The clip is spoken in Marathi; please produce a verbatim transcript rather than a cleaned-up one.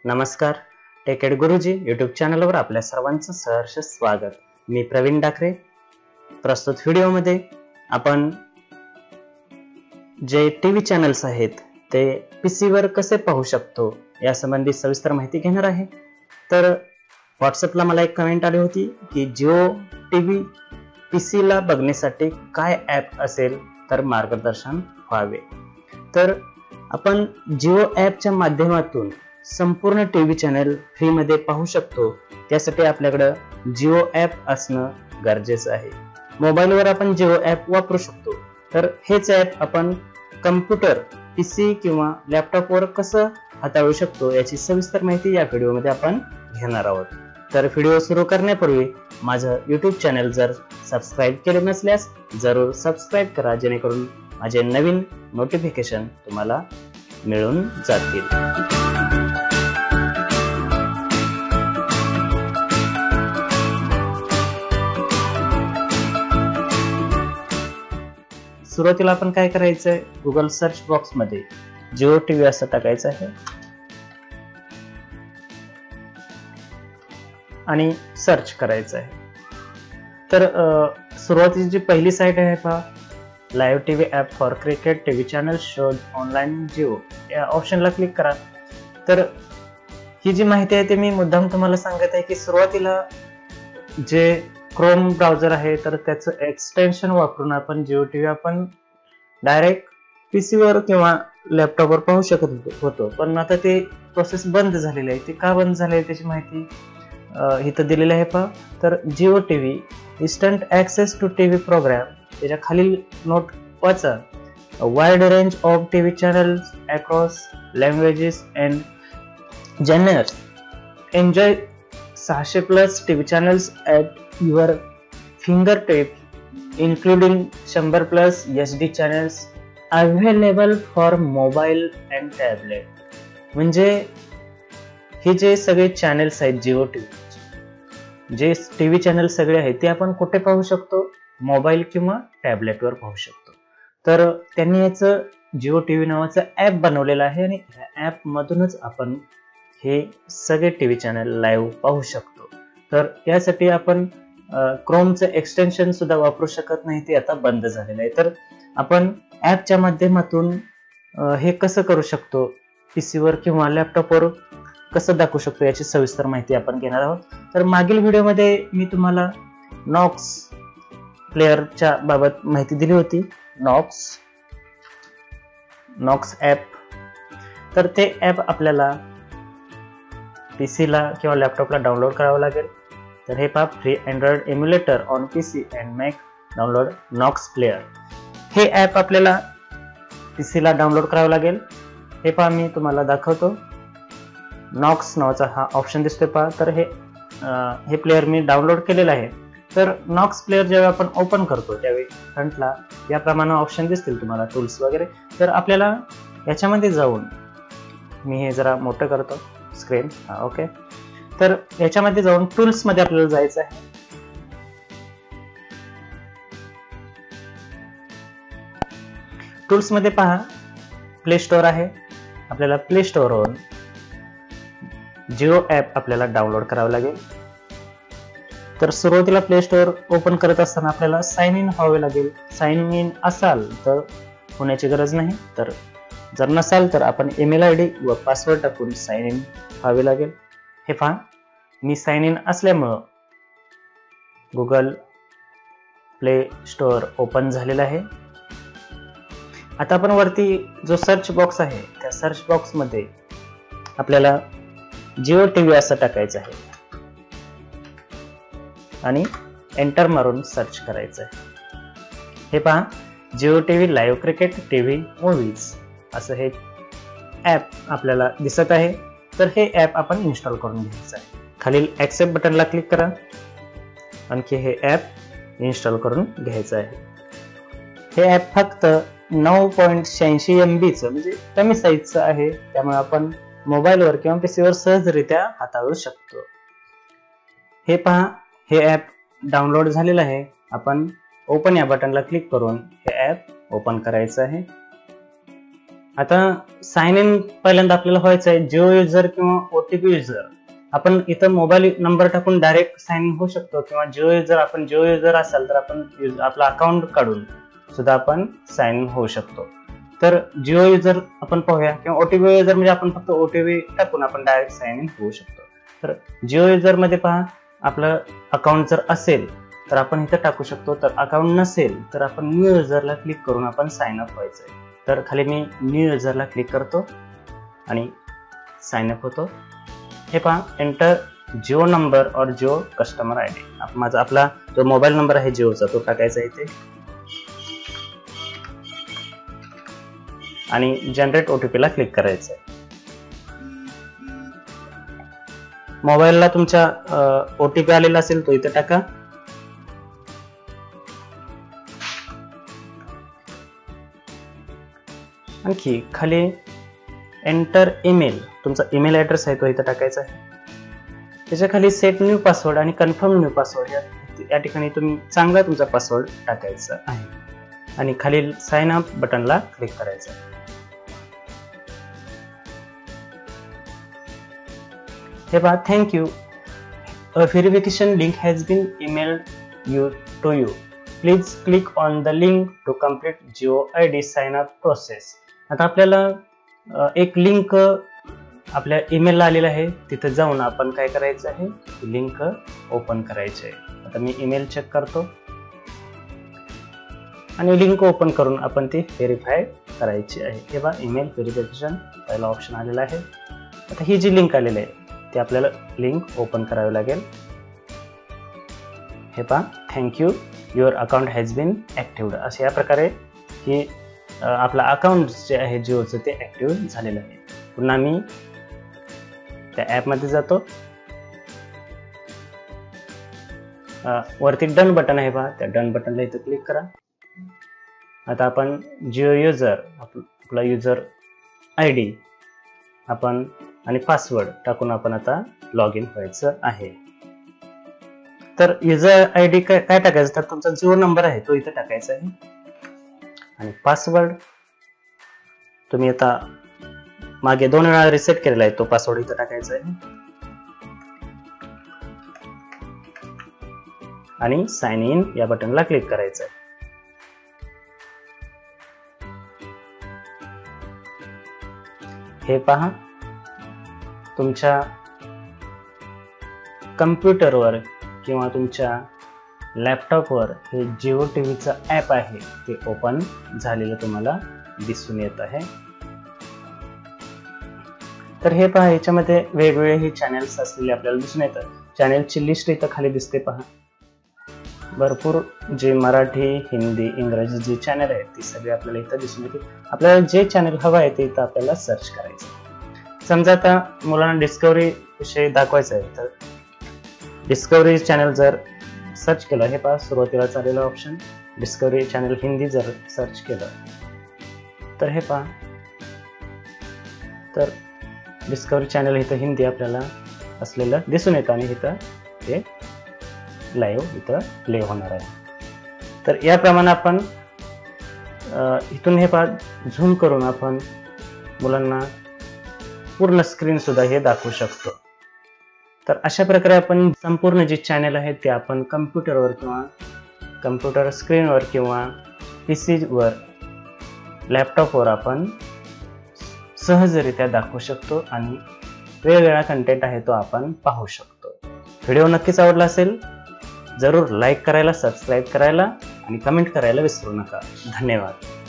नमस्कार, टेक एड गुरुजी यूट्यूब चॅनलवर आपल्या सर्वांचं सहर्ष स्वागत. मी प्रवीण डाकरे. प्रस्तुत व्हिडिओमध्ये आपण जे टीव्ही चॅनल्स आहेत ते पीसीवर कसे पाहू शकतो यासंबंधी सविस्तर माहिती घेणार आहे. तर व्हॉट्सअपला मला एक कमेंट आली होती की जिओ टीव्ही पीसीला बघण्यासाठी काय ॲप असेल तर मार्गदर्शन व्हावे. तर आपण जिओ ॲपच्या माध्यमातून संपूर्ण टीव्ही चॅनल फ्री मध्ये पाहू शकतो. त्यासाठी आपल्याकडे जिओ ॲप असणं गरजेचं आहे. मोबाईलवर आपण जिओ ॲप वापरू शकतो. तर हेच ॲप आपण कम्प्युटर, पीसी किंवा लॅपटॉपवर कसं हाताळू शकतो याची सविस्तर माहिती या व्हिडिओमध्ये आपण घेणार आहोत. तर व्हिडिओ सुरू करण्यापूर्वी माझं यूट्यूब चॅनल जर सबस्क्राईब केले नसल्यास जरूर सबस्क्राईब करा, जेणेकरून माझे नवीन नोटिफिकेशन तुम्हाला मिळून जातील. सुरुवातीला आपण काय करायचंय, गुगल सर्च बॉक्स मध्ये जिओ टीव्ही असं टाकायचं आहे आणि सर्च करायचं आहे. तर सुरुवातीची जी पहिली साईट आहे पहा, live TV app for cricket TV channel shows online Jio या ऑप्शनला क्लिक करा. तर ही जी माहिती आहे ते मी मुद्दाम तुम्हाला सांगत आहे की सुरुवातीला जे क्रोम ब्राउझर आहे तर त्याचं एक्सटेन्शन वापरून आपण जिओ टीव्ही आपण डायरेक्ट पीसीवर किंवा लॅपटॉपवर पाहू शकत होतो. पण आता ते प्रोसेस बंद झालेली आहे. ते का बंद झाले त्याची माहिती इथं दिलेली आहे पहा. तर Jio TV instant access to TV program, त्याच्या खालील नोट वाचा. Wide range of TV channels across languages and genres. Enjoy सहाशे plus TV channels at your fingertip including शंभर plus H D channels available for mobile and tablet. म्हणजे हे जे सगळे चॅनल्स आहेत जिओ टीव्ही, जे टीव्ही चॅनल सगळे आहेत ते आपण कुठे पाहू शकतो, मोबाईल किंवा टॅबलेटवर पाहू शकतो. तर त्यांनी याचं जिओ टीव्ही नावाचं ॲप बनवलेलं आहे आणि या ॲप मधूनच आपण हे सगळे टीव्ही चॅनल लाईव्ह पाहू शकतो. तर यासाठी आपण क्रोमचं एक्सटेन्शन सुद्धा वापरू शकत नाही, ते आता बंद झालेलं आहे. तर आपण ॲपच्या माध्यमातून हे कसं करू शकतो, पीसीवर किंवा लॅपटॉपवर कसं दाखवू शकतो याची सविस्तर माहिती आपण घेणार आहोत. तर मागील व्हिडिओमध्ये मी तुम्हाला नॉक्स प्लेअरच्या बाबत माहिती दिली होती. नॉक्स नॉक्स ॲप, तर ते ॲप आपल्याला पीसीला किंवा लॅपटॉपला डाउनलोड करावं लागेल. तर हे पहा, free Android emulator on PC and Mac download Nox player. हे ॲप आपल्याला पीसीला डाउनलोड करावं लागेल. हे पहा, मी तुम्हाला दाखवतो. नॉक्स नावाचा हा ऑप्शन दिसतोय पहा. तर हे हे प्लेअर मी डाउनलोड केलेलं आहे. तर नॉक्स प्लेअर जेव्हा आपण ओपन करतो त्यावेळी फ्रंटला याप्रमाणे ऑप्शन दिसतील तुम्हाला, टूल्स वगैरे. तर आपल्याला याच्यामध्ये जाऊन, मी हे जरा मोठं करतो स्क्रीन, हा ओके. तर याच्यामध्ये जाऊन टूल्स मध्ये आपल्याला जायचं आहे. टूल्स मध्ये पहा, प्ले स्टोअर आहे. आपल्याला प्ले स्टोअरवरून जिओ ॲप आपल्याला डाउनलोड करावं लागेल. तर सुरुवातीला प्ले स्टोअर ओपन करत असताना आपल्याला साइन इन व्हावे लागेल. साइन इन असाल तर होण्याची गरज नाही, तर जर नसाल तर आपण ईमेल आय डी व पासवर्ड टाकून साइन इन व्हावे लागेल. हे पहा, मी साइन इन असल्यामुळं गुगल प्ले स्टोअर ओपन झालेलं आहे. आता आपण वरती जो सर्च बॉक्स आहे त्या सर्च बॉक्स मध्ये आपल्याला जिओ टीव्ही असं टाकायचं आहे आणि एंटर मारून सर्च करायचं आहे. हे पहा, Jio TV live cricket TV movies असं हे ॲप आपल्याला दिसत आहे. तर हे ॲप आपण इन्स्टॉल करून घ्यायचं आहे. खालील ॲक्सेप्ट बटनला क्लिक करा. आणखी हे ॲप इन्स्टॉल करून घ्यायचं आहे. हे ॲप फक्त नऊ पॉईंट शहाऐंशी एम बीचं म्हणजे कमी साईजचं आहे, त्यामुळे आपण मोबाईलवर किंवा पीसीवर सहजरित्या हाताळू शकतो. हे पहा, हे ॲप डाउनलोड झालेलं आहे. आपण ओपन या बटनला क्लिक करून हे ॲप ओपन करायचं आहे. आता साइन इन पहिल्यांदा आपल्याला व्हायचं आहे जिओ युजर किंवा ओटीपी युजर. आपण इथं मोबाईल नंबर टाकून डायरेक्ट साइन इन होऊ शकतो, किंवा जिओ युजर आपण जिओ युजर असाल तर आपण आपला अकाउंट काढून सुद्धा आपण साइन इन होऊ शकतो. तर जिओ युजर आपण पाहूया, किंवा ओटीपी युजर म्हणजे आपण फक्त ओटीपी टाकून आपण डायरेक्ट साइन इन होऊ शकतो. तर जिओ युजर मध्ये पहा, आपलं अकाउंट जर असेल तर आपण इथं टाकू शकतो. तर अकाउंट नसेल तर आपण न्यू युजरला क्लिक करून आपण साइन अप व्हायचंय. तर खाली मी न्यू युजरला क्लिक करतो आणि साइन अप होतो. हे पहा, एंटर जिओ नंबर और जिओ कस्टमर आय डी. माझा आपला जो मोबाईल नंबर आहे जिओचा तो टाकायचा इथे आणि जनरेट ओटीपी ला क्लिक करायचं आहे. मोबाईलला तुमच्या ओटीपी आलेला असेल तो इथे टाका. आणखी खाली एंटर ईमेल, तुमचा ईमेल ऍड्रेस आहे तो इथे टाकायचा आहे. त्याच्या खाली सेट न्यू पासवर्ड आणि कन्फर्म न्यू पासवर्ड या, या ठिकाणी तुम्ही चांगला तुमचा पासवर्ड टाकायचा आहे आणि खाली साइन अप बटनला क्लिक करायचं आहे. हे पहा, thank you, a verification link has been emailed you to you, please click on the link to complete Jio I D sign up process. आता आपल्याला एक लिंक आपल्या ईमेलला आलेला आहे, तिथे जाऊन आपण काय करायचं आहे, लिंक ओपन करायची आहे. आता मी ईमेल चेक करतो आणि लिंक ओपन करून आपण ती व्हेरीफाय करायची आहे. हे बघा, ईमेल व्हेरिफिकेशन पहिला ऑप्शन आलेला आहे. आता ही जी लिंक आलेली आहे ती आपल्याला लिंक ओपन करावी लागेल. हे पहा, thank you, your account has been activated. अशा या प्रकारे ही आपला अकाउंट जे आहे जिओचं ते ऍक्टिव्ह झालेलं आहे. पुन्हा मी त्या ऍप मध्ये जातो. वरती डन बटन आहे पहा, त्या डन बटनला इथं क्लिक करा. आता आपण जिओ युजर आपला युजर आय डी आपण आणि पासवर्ड टाकून आपण आता लॉग इन व्हायचं आहे. तर युजर आय डी काय काय टाकायचं, तर तुमचा जिओ नंबर आहे तो इथं टाकायचा आहे आणि पासवर्ड तुम्ही आता मागे दोन वेळा रिसेट केलेला आहे तो पासवर्ड इथं टाकायचा आहे आणि साइन इन या बटनला क्लिक करायचं आहे. हे पहा, तुमच्या कम्प्युटरवर किंवा तुमच्या लॅपटॉपवर हे जिओ टीव्हीचं ॲप आहे ते ओपन झालेलं तुम्हाला दिसून येत आहे. तर हे पहा, याच्यामध्ये वेगवेगळे हे चॅनल्स असलेले आपल्याला दिसून येतात. चॅनलची लिस्ट इथं खाली दिसते पहा. भरपूर जे मराठी, हिंदी, इंग्रजी जे चॅनल आहेत ते सगळे आपल्याला इथं दिसून येते. आपल्याला जे चॅनल हवं आहे ते इथं आपल्याला सर्च करायचं. समजा आता मुलांना डिस्कवरी विषयी दाखवायचं आहे तर डिस्कवरी चॅनल जर सर्च केलं, हे पहा सुरुवातीला चाललेलं ऑप्शन डिस्कवरी चॅनल हिंदी जर सर्च केलं तर हे पहा, तर डिस्कवरी चॅनल इथं हिंदी आपल्याला असलेलं दिसून येतं आणि इथं ते लाईव्ह इथं प्ले होणार आहे. तर याप्रमाणे आपण इथून हे पहा झूम करून आपण मुलांना पूर्ण स्क्रीन सुद्धा हे दाखवू शकतो. तर अशा प्रकारे आपण संपूर्ण जे चॅनल आहेत ते आपण कम्प्युटरवर किंवा कम्प्युटर स्क्रीनवर किंवा पीसीवर, लॅपटॉपवर आपण सहजरित्या दाखवू शकतो आणि वेगवेगळा कंटेंट आहे तो आपण पाहू शकतो. व्हिडिओ नक्कीच आवडला असेल, जरूर लाईक करायला, सबस्क्राईब करायला आणि कमेंट करायला विसरू नका. धन्यवाद.